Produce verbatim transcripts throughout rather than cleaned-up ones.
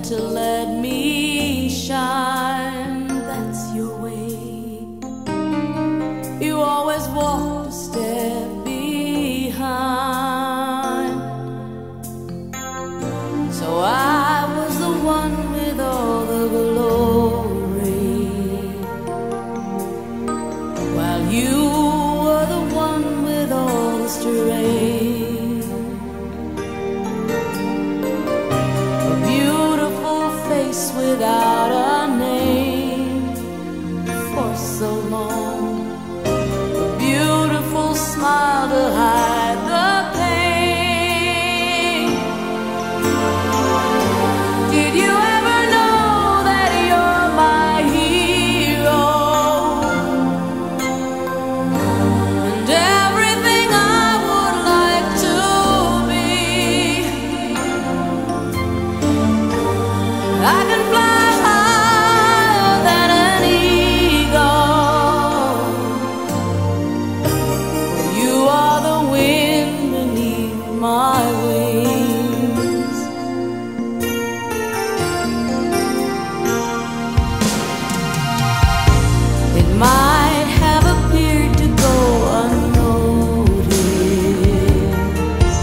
to let me shine. That's your way. You always walk a step behind. So I was the one with all the glory, while you were the one with all the strength. A beautiful face without a name for so long, a beautiful smile to hide the pain. Did you ever know that you're my hero, and everything I would like to be? I can fly higher than an eagle. You are the wind beneath my wings. It might have appeared to go unnoticed,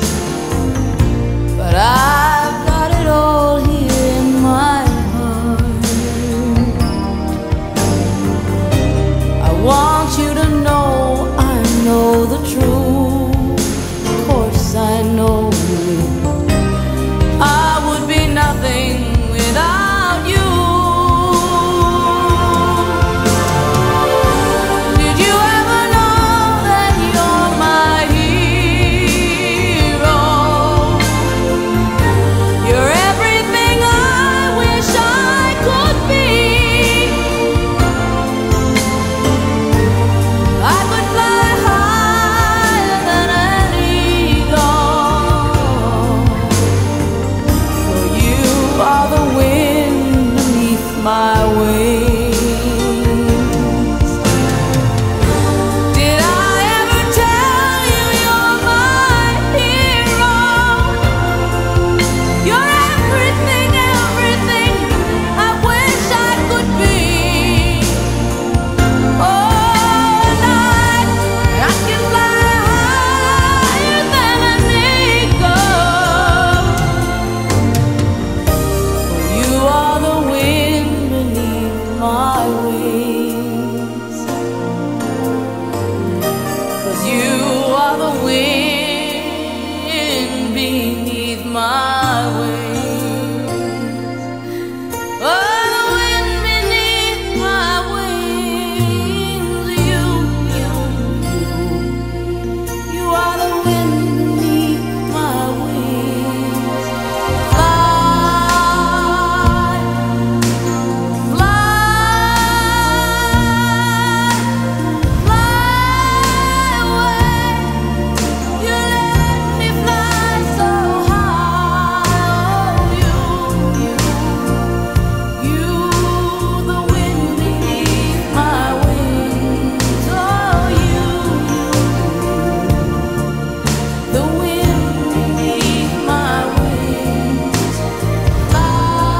but I've got it all here in my heart. I want you to know I know the truth. Of course I know I would be nothing without you. Did you ever know that you're my hero? You're everything I wish I could be. I could fly higher than an eagle, for you are the wind beneath my wings. Did I ever tell you you're my hero? You're everything, everything I wish I could be. Oh, and I, I can fly higher than an eagle. You are the wind beneath my wings. 'Cause you are the wind beneath my wings. Oh, the wind beneath my wings. You, you, you. You are the wind beneath my wings. Fly, fly, fly away. You let me fly so high. Oh, you, you, you, the wind beneath my wings. Oh, you, the wind beneath my wings. Fly,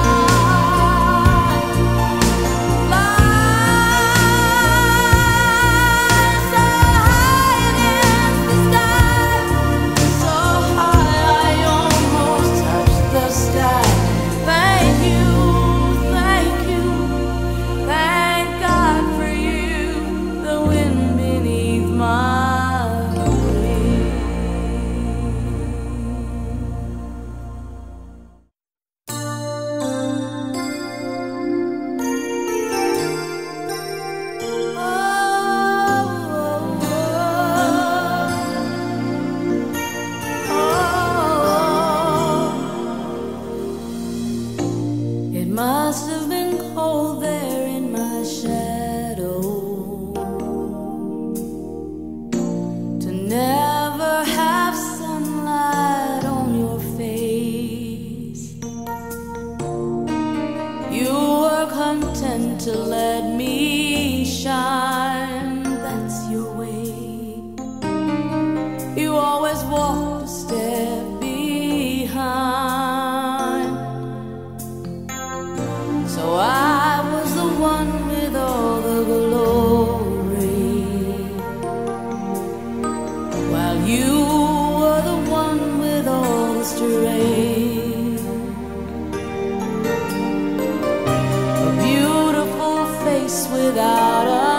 fly so high against the sky, so high I almost touch the sky. Thank you, thank you, thank God for you, the wind beneath my wings. It must have been cold there in my shadow, to never have sunlight on your face. You were content to let me shine. That's your way. You always walked a step behind. while you were the one with all the strength. A beautiful face without a